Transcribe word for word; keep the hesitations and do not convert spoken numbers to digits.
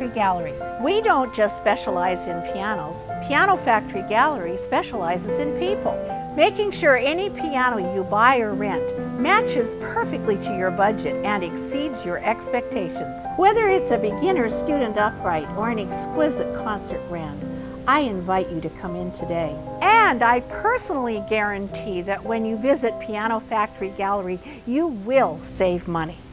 Gallery. We don't just specialize in pianos. Piano Factory Gallery specializes in people, making sure any piano you buy or rent matches perfectly to your budget and exceeds your expectations. Whether it's a beginner student upright or an exquisite concert grand, I invite you to come in today. And I personally guarantee that when you visit Piano Factory Gallery, you will save money.